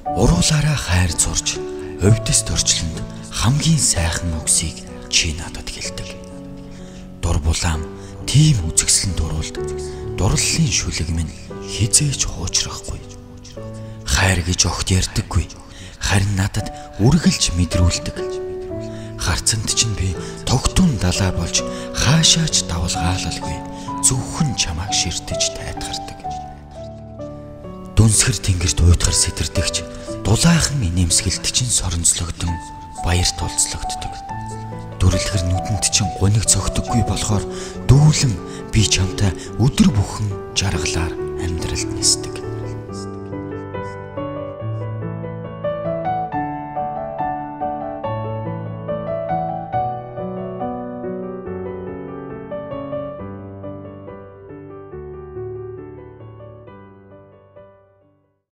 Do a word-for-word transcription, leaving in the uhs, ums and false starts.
Уруулаараа хайр зурж, хувьдэс төрчлөнд хамгийн сайхан үгсийг чи надад хэлдэг. Дур булаам тийм үзэгслэн дуруулд дурлалын шүлэг минь хизээж хуучрахгүй. Хайр гэж огт ярьдаггүй, харин надад үргэлж мэдрүүлдэг. Харцанд чинь би тогтун далай болж хаашаач давалгаалалгүй зөвхөн чамайг ширтэж тайтгардаг. Дүнсгэр тэнгэрт уйтгар сэтэрдэгч дулаахан инээмсэгэлт чинь соронцлогдсон баяр тулцлогддог. Дүрлэгэр нүдэнд чинь гуниг цогтөггүй болохоор дүүлэн би чамтай өдөр бүхэн жаргалаар амьдралд нисдэг.